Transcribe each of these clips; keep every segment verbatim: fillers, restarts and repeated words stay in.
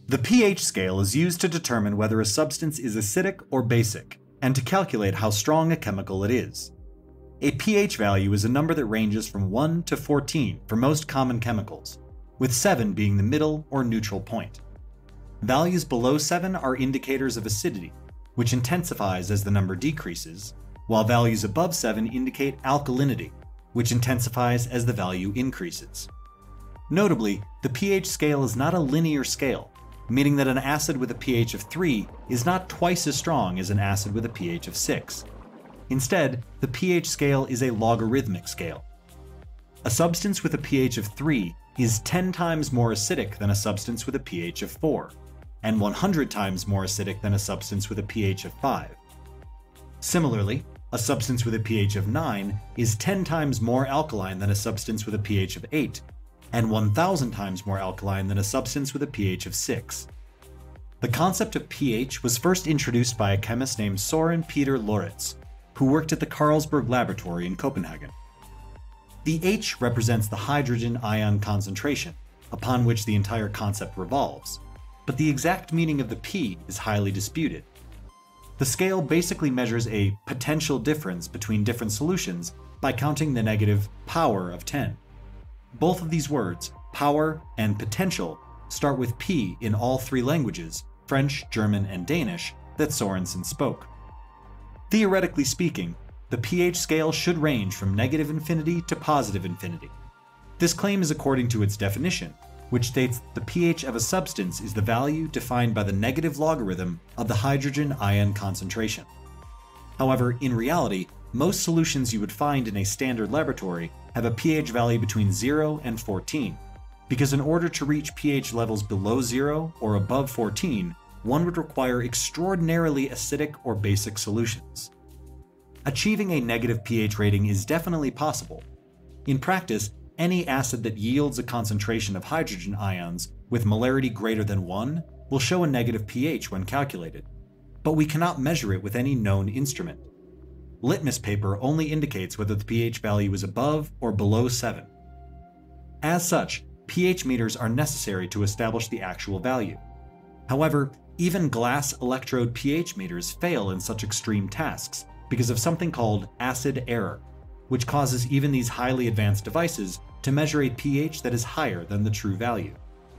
The pH scale is used to determine whether a substance is acidic or basic, and to calculate how strong a chemical it is. A pH value is a number that ranges from one to fourteen for most common chemicals, with seven being the middle or neutral point. Values below seven are indicators of acidity, which intensifies as the number decreases, while values above seven indicate alkalinity, which intensifies as the value increases. Notably, the pH scale is not a linear scale, meaning that an acid with a pH of three is not twice as strong as an acid with a pH of six. Instead, the pH scale is a logarithmic scale. A substance with a pH of three is ten times more acidic than a substance with a pH of four, and one hundred times more acidic than a substance with a pH of five. Similarly, a substance with a pH of nine is ten times more alkaline than a substance with a pH of eight, and one thousand times more alkaline than a substance with a pH of six. The concept of pH was first introduced by a chemist named Søren Peter Lorentz, who worked at the Carlsberg Laboratory in Copenhagen. The H represents the hydrogen ion concentration, upon which the entire concept revolves, but the exact meaning of the P is highly disputed. The scale basically measures a potential difference between different solutions by counting the negative power of ten. Both of these words, power and potential, start with P in all three languages, French, German, and Danish, that Sorensen spoke. Theoretically speaking, the pH scale should range from negative infinity to positive infinity. This claim is according to its definition, which states the pH of a substance is the value defined by the negative logarithm of the hydrogen ion concentration. However, in reality, most solutions you would find in a standard laboratory have a pH value between zero and fourteen, because in order to reach pH levels below zero or above fourteen, one would require extraordinarily acidic or basic solutions. Achieving a negative pH rating is definitely possible. In practice, any acid that yields a concentration of hydrogen ions with molarity greater than one will show a negative pH when calculated, but we cannot measure it with any known instrument. Litmus paper only indicates whether the pH value is above or below seven. As such, pH meters are necessary to establish the actual value. However, even glass electrode pH meters fail in such extreme tasks because of something called acid error, which causes even these highly advanced devices to measure a pH that is higher than the true value.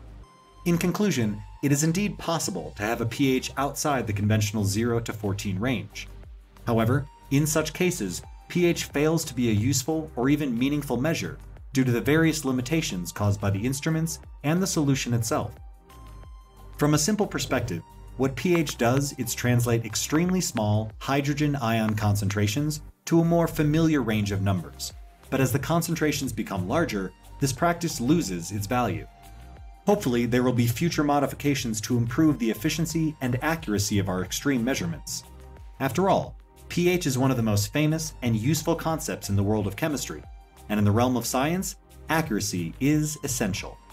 In conclusion, it is indeed possible to have a pH outside the conventional zero to fourteen range. However, in such cases, pH fails to be a useful or even meaningful measure due to the various limitations caused by the instruments and the solution itself. From a simple perspective, what pH does is translate extremely small hydrogen ion concentrations to a more familiar range of numbers, but as the concentrations become larger, this practice loses its value. Hopefully, there will be future modifications to improve the efficiency and accuracy of our extreme measurements. After all, pH is one of the most famous and useful concepts in the world of chemistry, and in the realm of science, accuracy is essential.